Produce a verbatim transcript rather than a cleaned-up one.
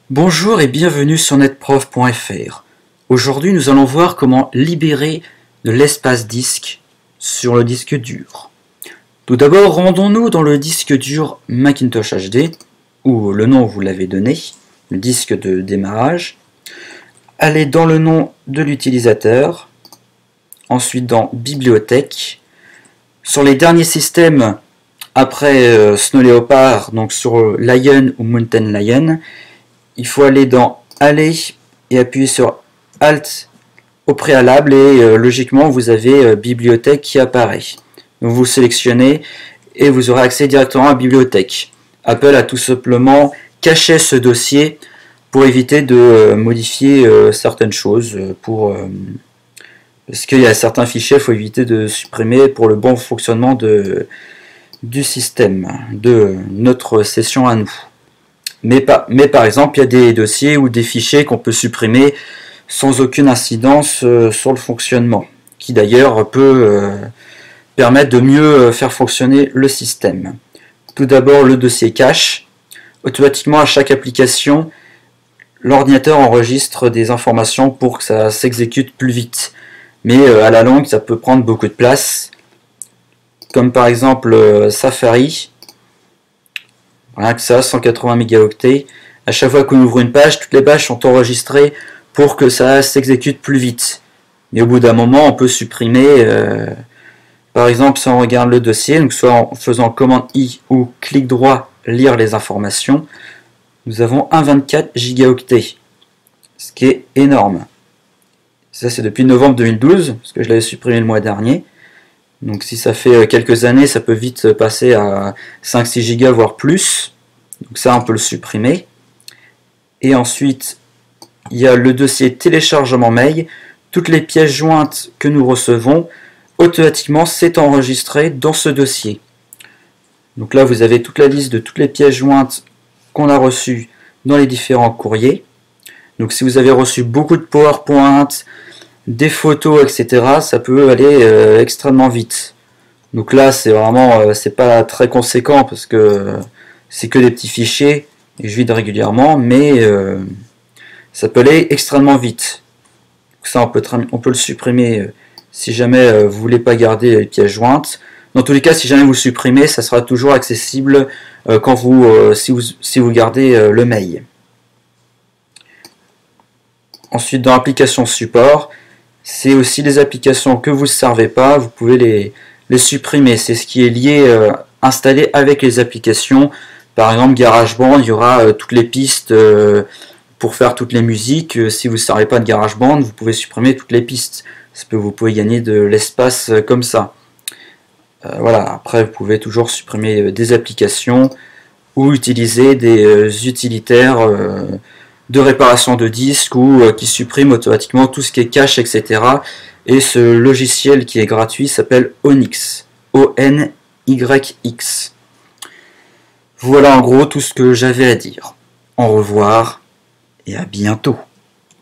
Bonjour et bienvenue sur netprof point F R. Aujourd'hui, nous allons voir comment libérer de l'espace disque sur le disque dur. Tout d'abord, rendons-nous dans le disque dur Macintosh H D, ou le nom vous l'avez donné, le disque de démarrage. Allez dans le nom de l'utilisateur, ensuite dans Bibliothèque. Sur les derniers systèmes, après euh, Snow Leopard, donc sur Lion ou Mountain Lion, il faut aller dans Aller et appuyer sur Alt au préalable et euh, logiquement vous avez euh, Bibliothèque qui apparaît. Donc vous sélectionnez et vous aurez accès directement à Bibliothèque. Apple a tout simplement caché ce dossier pour éviter de euh, modifier euh, certaines choses, pour, euh, parce qu'il y a certains fichiers qu'il faut éviter de supprimer pour le bon fonctionnement de, du système, de notre session à nous. Mais, pas, mais par exemple, il y a des dossiers ou des fichiers qu'on peut supprimer sans aucune incidence euh, sur le fonctionnement, qui d'ailleurs peut euh, permettre de mieux faire fonctionner le système. Tout d'abord, le dossier cache. Automatiquement, à chaque application, l'ordinateur enregistre des informations pour que ça s'exécute plus vite. Mais euh, à la longue, ça peut prendre beaucoup de place, comme par exemple euh, Safari. Voilà que ça, cent quatre-vingts mégaoctets. À chaque fois qu'on ouvre une page, toutes les pages sont enregistrées pour que ça s'exécute plus vite. Mais au bout d'un moment, on peut supprimer, euh, par exemple, si on regarde le dossier, donc soit en faisant commande I ou clic droit, lire les informations, nous avons un virgule vingt-quatre gigaoctets, ce qui est énorme. Ça, c'est depuis novembre deux mille douze, parce que je l'avais supprimé le mois dernier. Donc si ça fait quelques années, ça peut vite passer à cinq six gigas, voire plus. Donc ça, on peut le supprimer. Et ensuite, il y a le dossier téléchargement mail. Toutes les pièces jointes que nous recevons, automatiquement, c'est enregistré dans ce dossier. Donc là, vous avez toute la liste de toutes les pièces jointes qu'on a reçues dans les différents courriers. Donc si vous avez reçu beaucoup de PowerPoint, des photos, et cetera, ça peut aller euh, extrêmement vite. Donc là, c'est vraiment, euh, c'est pas très conséquent parce que euh, c'est que des petits fichiers et je vide régulièrement, mais euh, ça peut aller extrêmement vite. Donc ça, on peut, on peut le supprimer euh, si jamais euh, vous voulez pas garder les pièces jointes. Dans tous les cas, si jamais vous le supprimez, ça sera toujours accessible euh, quand vous, euh, si vous, si vous gardez euh, le mail. Ensuite, dans l'application support, c'est aussi les applications que vous ne servez pas, vous pouvez les, les supprimer. C'est ce qui est lié, euh, installé avec les applications. Par exemple, GarageBand, il y aura euh, toutes les pistes euh, pour faire toutes les musiques. Euh, si vous ne servez pas de GarageBand, vous pouvez supprimer toutes les pistes. Parce que vous pouvez gagner de l'espace euh, comme ça. Euh, voilà. Après, vous pouvez toujours supprimer euh, des applications ou utiliser des euh, utilitaires euh, de réparation de disques ou euh, qui supprime automatiquement tout ce qui est cache, et cetera. Et ce logiciel qui est gratuit s'appelle Onyx, O N Y X. Voilà en gros tout ce que j'avais à dire. Au revoir et à bientôt.